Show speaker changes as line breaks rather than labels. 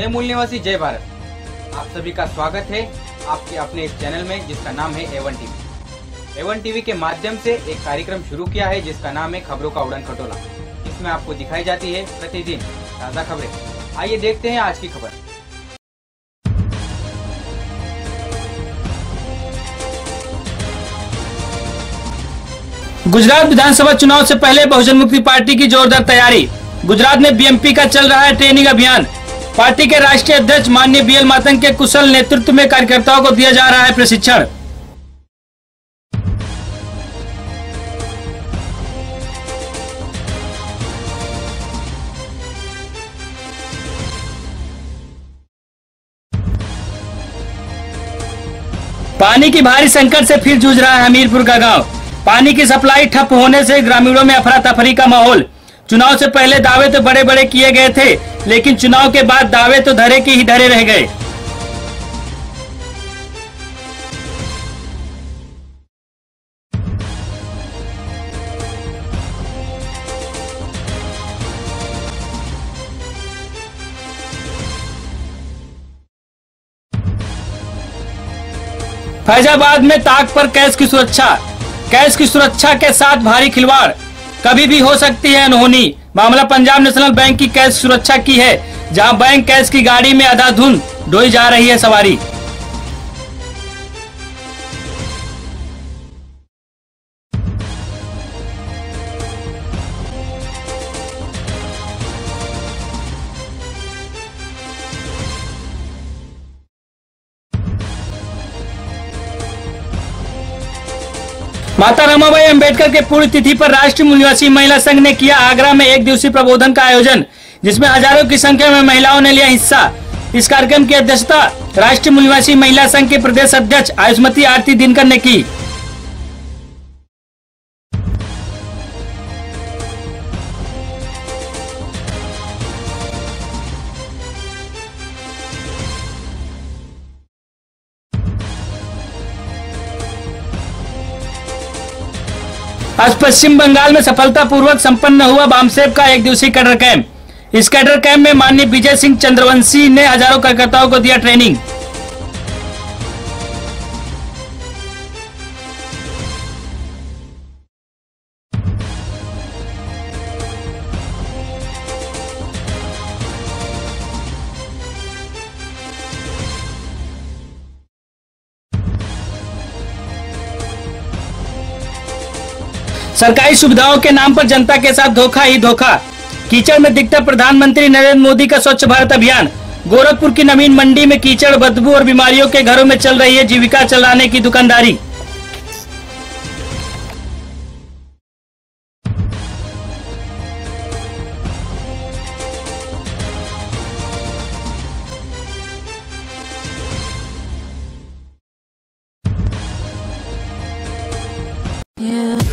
जय मूल निवासी, जय भारत। आप सभी का स्वागत है आपके अपने इस चैनल में जिसका नाम है A1 टीवी। A1 टीवी के माध्यम से एक कार्यक्रम शुरू किया है जिसका नाम है खबरों का उड़न खटोला। इसमें आपको दिखाई जाती है प्रतिदिन ताज़ा खबरें। आइए देखते हैं आज की खबर।
गुजरात विधानसभा चुनाव से पहले बहुजन मुक्ति पार्टी की जोरदार तैयारी। गुजरात में बीएमपी का चल रहा है ट्रेनिंग अभियान। पार्टी के राष्ट्रीय अध्यक्ष माननीय बीएल मातंग के कुशल नेतृत्व में कार्यकर्ताओं को दिया जा रहा है प्रशिक्षण। पानी की भारी संकट से फिर जूझ रहा है हमीरपुर का गांव। पानी की सप्लाई ठप होने से ग्रामीणों में अफरा तफरी का माहौल। चुनाव से पहले दावे तो बड़े बड़े किए गए थे, लेकिन चुनाव के बाद दावे तो धरे के ही धरे रह गए। फैजाबाद में ताक पर कैश की सुरक्षा। कैश की सुरक्षा के साथ भारी खिलवाड़, कभी भी हो सकती है अनहोनी। मामला पंजाब नेशनल बैंक की कैश सुरक्षा की है, जहां बैंक कैश की गाड़ी में अंधाधुंध ढोई जा रही है सवारी। माता रमाबाई अंबेडकर के पुण्यतिथि पर राष्ट्रीय मूल निवासी महिला संघ ने किया आगरा में एक दिवसीय प्रबोधन का आयोजन, जिसमें हजारों की संख्या में महिलाओं ने लिया हिस्सा। इस कार्यक्रम की अध्यक्षता राष्ट्रीय मूल निवासी महिला संघ के प्रदेश अध्यक्ष आयुष्मती आरती दिनकर ने की। आज पश्चिम बंगाल में सफलतापूर्वक संपन्न हुआ बामसेफ का एक दिवसीय कैडर कैंप। इस कैडर कैंप में माननीय विजय सिंह चंद्रवंशी ने हजारों कार्यकर्ताओं को दिया ट्रेनिंग। सरकारी सुविधाओं के नाम पर जनता के साथ धोखा ही धोखा। कीचड़ में दिखता प्रधानमंत्री नरेंद्र मोदी का स्वच्छ भारत अभियान। गोरखपुर की नवीन मंडी में कीचड़, बदबू और बीमारियों के घरों में चल रही है जीविका चलाने की दुकानदारी।
Yeah.